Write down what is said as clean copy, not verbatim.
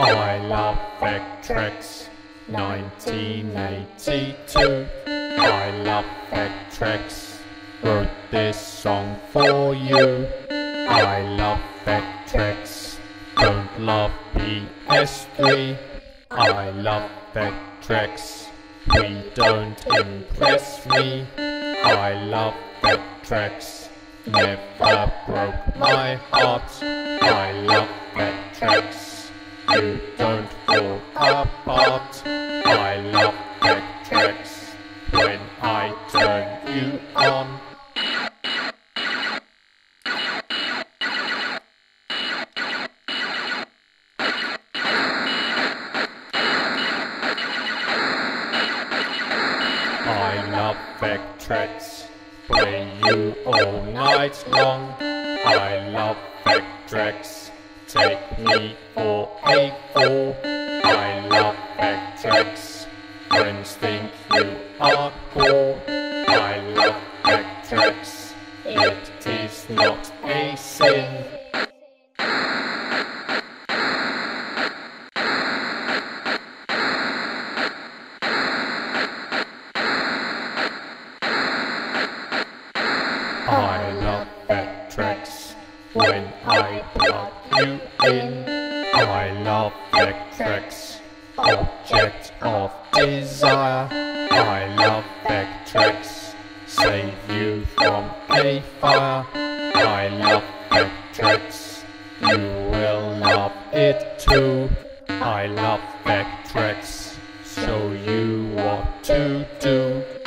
I love Vectrex 1982. I love Vectrex, wrote this song for you. I love Vectrex, don't love PS3. I love Vectrex, we don't impress me. I love Vectrex, never broke my heart. I love Vectrex, you don't fall apart. I love Vectrex, when I turn you on. I love Vectrex, play you all night long. I love Vectrex, take me for a fool. I love Vectrex, friends think you are cool. I love Vectrex, it is not a sin. I love Vectrex, when I plug you in. I love Vectrex, object of desire. I love Vectrex, save you from a fire. I love Vectrex, you will love it too. I love Vectrex, show you what to do.